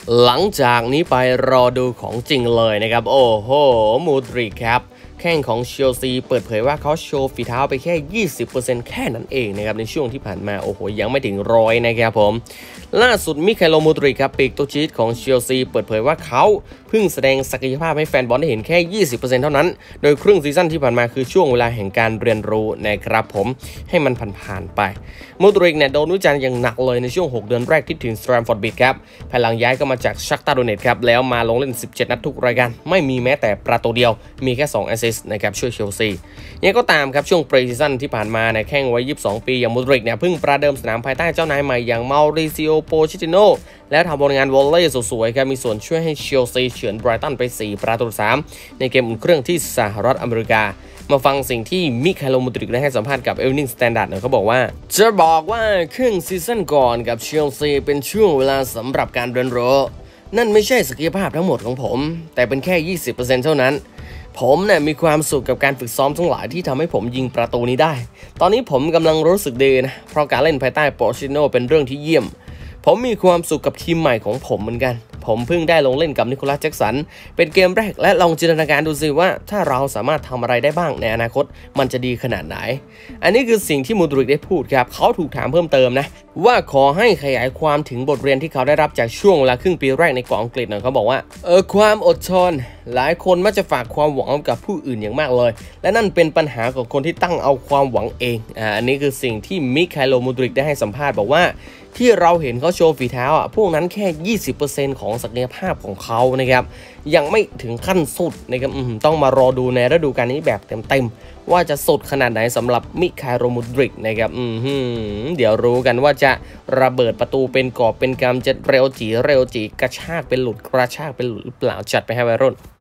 หลังจากนี้ไปรอดูของจริงเลยนะครับโอ้โหมูดริกครับแข้งของเชลซีเปิดเผยว่าเขาโชว์ฝีเท้าไปแค่ 20% แค่นั้นเองนะครับในช่วงที่ผ่านมาโอ้โหยังไม่ถึง100นะครับผมล่าสุดมิคาโลมูดริกครับปีกตัวจี๊ดของเชลซีเปิดเผยว่าเขาเพิ่งแสดงศักยภาพให้แฟนบอลได้เห็นแค่ 20% เท่านั้นโดยครึ่งซีซั่นที่ผ่านมาคือช่วงเวลาแห่งการเรียนรู้นะครับผมให้มันผ่านไปมูดริกเนี่ยโดนวิจารณ์อย่างหนักเลยในช่วง6 เดือนแรกที่ถึงสแตมฟอร์ดบริดจ์ครับภายหลังย้ายก็มาจากชักตาโดเนตครับแล้วมาลงเล่น17 นัดทุกรายการไม่มีแม้แต่ประตูเดียวมีแค่2 แอสซิสต์นะครับช่วยเชลซียังก็ตามครับช่วงปรีซีซั่นที่ผ่านมาในแข้งวัย22 ปีอย่างมูดริกเนี่ยเพิ่งประเดิมสนามภายใต้เจ้านายใหม่อย่างมาริซิโอโปชิติโนแล้วทำผลงานวอลเลย์สวยๆครับมีส่วนช่วยให้เชลซีเฉือนไบรตันไป4-3ในเกมอุ่นเครื่องที่สหรัฐอเมริกามาฟังสิ่งที่มิคาโลมูดริกได้ให้สัมภาษณ์กับเอเวอร์นิ่งสแตนดาร์ดเขาบอกว่าจะบอกว่าครึ่งซีซั่นก่อนกับเชลซีเป็นช่วงเวลาสำหรับการเรียนรู้นั่นไม่ใช่ศักยภาพทั้งหมดของผมแต่เป็นแค่ 20% เท่านั้นผมเนี่ยมีความสุขกับการฝึกซ้อมทั้งหลายที่ทำให้ผมยิงประตูนี้ได้ตอนนี้ผมกำลังรู้สึกดีนะเพราะการเล่นภายใต้โปรชิโนเป็นเรื่องที่เยี่ยมผมมีความสุขกับทีมใหม่ของผมเหมือนกันผมเพิ่งได้ลงเล่นกับนิโคลัสแจ็คสันเป็นเกมแรกและลองจินตนาการดูสิว่าถ้าเราสามารถทำอะไรได้บ้างในอนาคตมันจะดีขนาดไหนอันนี้คือสิ่งที่มูดริกได้พูดครับเขาถูกถามเพิ่มเติมนะว่าขอให้ขยายความถึงบทเรียนที่เขาได้รับจากช่วงเวลาครึ่งปีแรกในเกาะอังกฤษหน่อยเขาบอกว่าความอดทนหลายคนมักจะฝากความหวังกับผู้อื่นอย่างมากเลยและนั่นเป็นปัญหาของคนที่ตั้งเอาความหวังเองอันนี้คือสิ่งที่มิคาโลมูดริกได้ให้สัมภาษณ์บอกว่าที่เราเห็นเขาโชว์ฝีเท้าพวกนั้นแค่ 20% ของศักยภาพของเขานะครับยังไม่ถึงขั้นสุดนะครับต้องมารอดูในฤดูกาลนี้แบบเต็มๆว่าจะสุดขนาดไหนสำหรับมิคาโลมูดริกนะครับเดี๋ยวรู้กันว่าจะระเบิดประตูเป็นกอบเป็นกำจะเร็วจีกระชากเป็นหลุดกระชากเป็นหลุดหรือเปล่าจัดไปให้วัยรุ่น